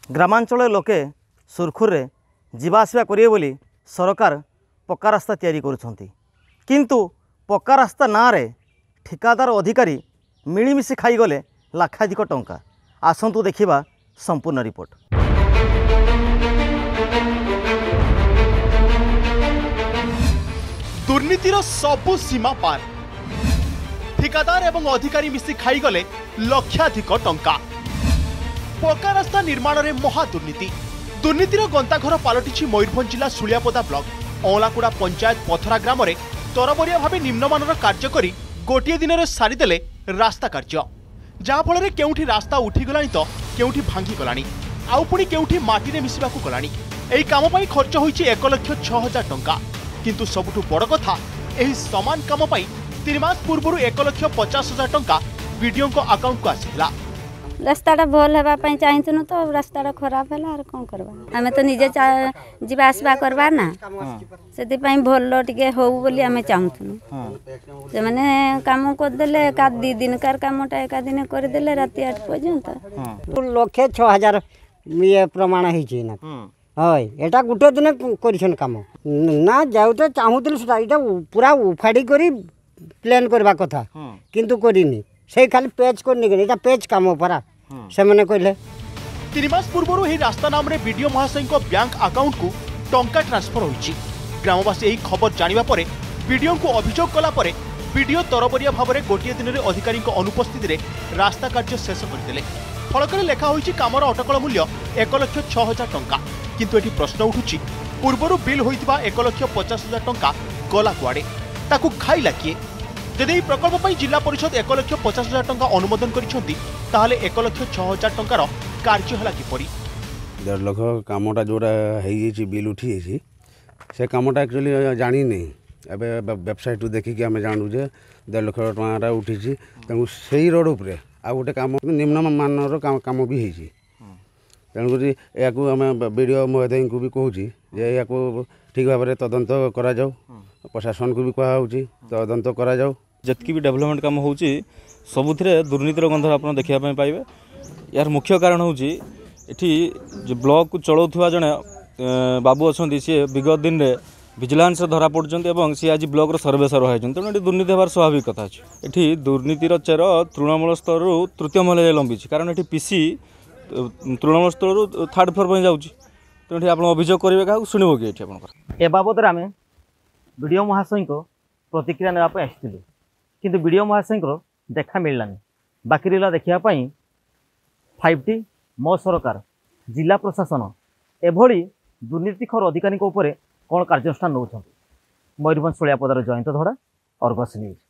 ग्रामांचल लोके सुरखुरे जीवाआसवा करिए बोली सरकार पक्का रास्ता तैयारी करुछंती किंतु पक्का रास्ता नारे ठिकादार अधिकारी मिलीमिशि खाईगले लाखाधिक टंका। आसंतु देखिबा संपूर्ण रिपोर्ट। दुर्नीतिर सबु सीमा पार ठिकादार एवं अधिकारी मिसी खाईगले लक्षाधिक टंका। पक्का रास्ता निर्माण में महादुर्नीति दुर्नीतिर गंताघर पलटि मयूरभंज जिला सुलियापदा ब्लॉक अलाकुड़ा पंचायत पथरा ग्राम में तरबरिया भाव निम्नमानर कार्य करी गोटे दिन में सारीदेले रास्ता कार्य जहाँफल केउठी रास्ता उठीगला तो केउठी भांगीगला आउ पुणी केउठी माटी मिसवाक गला यही काम खर्च होइछि 1,06,000 टंका। किंतु सबुठु बड़ कथा एही समान काम 3 मास पूर्व 1,50,000 टंका वीडियो अकाउंट को आसीला। रास्ता भल होगा चाहूँ तो रास्ता खराब है और कौन करवा आम तो निजे जीवा आसवा करवा ना से भल टे हो बोली आम चाहूँ से मैंने काम करदे का 2 दिन कार कामटा एक दिन करदे राति 8 पर्यंत 1,06,000 ये प्रमाण है एटा गोटे दिन कर काम ना जाऊ तो चाहूँ पूरा उफाड़ी कर प्लान करवा कथा किंतु करनी से खाली पेज कर पेज काम परा से मैंने कहले 3 मास पूर्व ही रास्ता नाम रे वीडियो महाशय बैंक अकाउंट को टंका ट्रांसफर होइछि। ग्रामवासी यही खबर जानिबा परे वीडियो को अभियोग कला परे वीडियो तरबरिया भाव में गोटे दिन में अधिकारी अनुपस्थित रे रास्ता कार्य शेष करदेले। फलकरे लेखा होइछि कामर अटकल मूल्य 1,06,000 टंका किंतु एठी प्रश्न उठुछि पूर्वरु बिल होइतिबा 1,50,000 टंका गला कुआडे ताकू खाइला किए। यदि प्रकल्प जिला परिषद 1,50,000 टंका अनुमोदन करिसेंती ताहाले 1,06,000 टंकार कार्य हला किपरि 1.5 लाख कामटा जोड़ा है बिल उठी से कामटा एक्चुअली जानी नहीं एबे वेबसाइट देखिक आम जानू जे 1.5 लाख टंका उठी से रोड उपरे आ गोटे काम निम्न मानर काम भी होती तेणुक या वीडियो महोदय को भी कहूँ या ठीक भाव में तदंत करा जाऊ प्रशासन को भी कहुच्छी तदंत करा जाऊ जतकी भी डेवलपमेंट काम हो सबुथिरे दुर्नीतिर गंध आप देखा पाइबे। यार मुख्य कारण हूँ ये ब्लॉक को चलाउथुवा जड़े बाबू अच्छा सी विगत दिन में विजिलेंस धरा पड़ुंट सी आज ब्लॉक सर्वेसर होती तेणु ये दुर्नीति हमार स्वाभाविक कथा अच्छे ये दुर्नीतिर चेर तृणमूल स्तर तृतीय महल लंबी कारण ये पीसी तृणमूल स्तर 3rd फ्लोर पर जाऊँगी तेणु आप अभियोग करेंगे क्या शुणव कि आप ए बाबद आम वीडियो महाशय को प्रतिक्रिया नापी आसलु किंतु वीडियो महाशय देखा मिललानी बाकी रहा देखापी 5T मो सरकार जिला प्रशासन एभली दुर्नीतिखोर अधिकारी कौन कार्यानुष्ठान नौ मयूरभंज सुलियापदार जयंत धड़ा, अर्गस न्यूज।